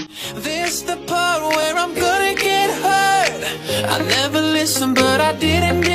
This the part where I'm gonna get hurt. I never listened, but I didn't